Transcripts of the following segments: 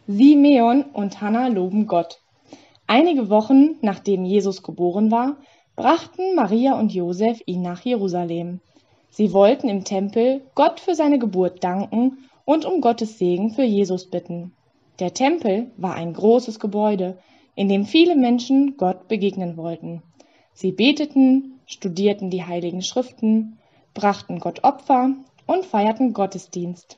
Simeon und Hannah loben Gott. Einige Wochen nachdem Jesus geboren war, brachten Maria und Josef ihn nach Jerusalem. Sie wollten im Tempel Gott für seine Geburt danken und um Gottes Segen für Jesus bitten. Der Tempel war ein großes Gebäude, in dem viele Menschen Gott begegnen wollten. Sie beteten, studierten die Heiligen Schriften, brachten Gott Opfer und feierten Gottesdienst.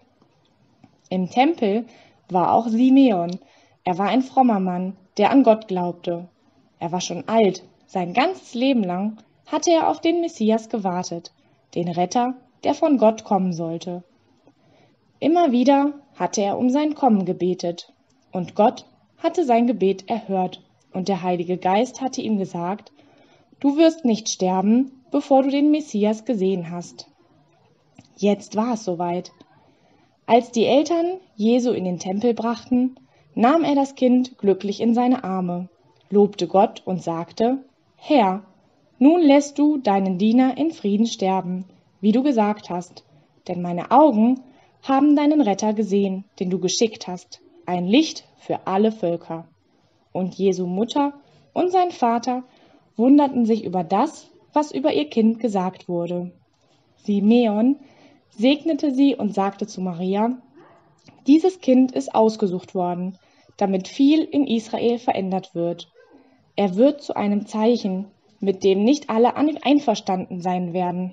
Im Tempel war auch Simeon. Er war ein frommer Mann, der an Gott glaubte. Er war schon alt. Sein ganzes Leben lang hatte er auf den Messias gewartet, den Retter, der von Gott kommen sollte. Immer wieder hatte er um sein Kommen gebetet, und Gott hatte sein Gebet erhört, und der Heilige Geist hatte ihm gesagt: Du wirst nicht sterben, bevor du den Messias gesehen hast. Jetzt war es soweit. Als die Eltern Jesu in den Tempel brachten, nahm er das Kind glücklich in seine Arme, lobte Gott und sagte: Herr, nun lässt du deinen Diener in Frieden sterben, wie du gesagt hast, denn meine Augen haben deinen Retter gesehen, den du geschickt hast, ein Licht für alle Völker. Und Jesu Mutter und sein Vater wunderten sich über das, was über ihr Kind gesagt wurde. Simeon segnete sie und sagte zu Maria: Dieses Kind ist ausgesucht worden, damit viel in Israel verändert wird. Er wird zu einem Zeichen, mit dem nicht alle einverstanden sein werden.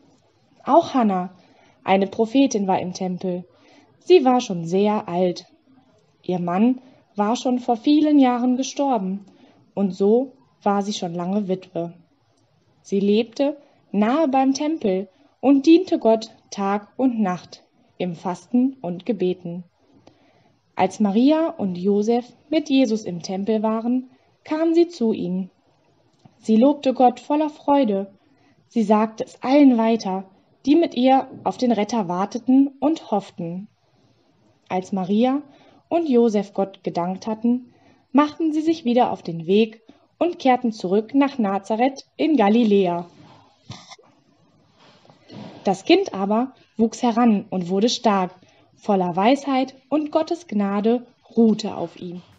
Auch Hannah, eine Prophetin, war im Tempel. Sie war schon sehr alt. Ihr Mann war schon vor vielen Jahren gestorben, und so war sie schon lange Witwe. Sie lebte nahe beim Tempel und diente Gott Tag und Nacht im Fasten und Gebeten. Als Maria und Josef mit Jesus im Tempel waren, kam sie zu ihm. Sie lobte Gott voller Freude. Sie sagte es allen weiter, die mit ihr auf den Retter warteten und hofften. Als Maria und Josef Gott gedankt hatten, machten sie sich wieder auf den Weg und kehrten zurück nach Nazareth in Galiläa. Das Kind aber wuchs heran und wurde stark, voller Weisheit, und Gottes Gnade ruhte auf ihm.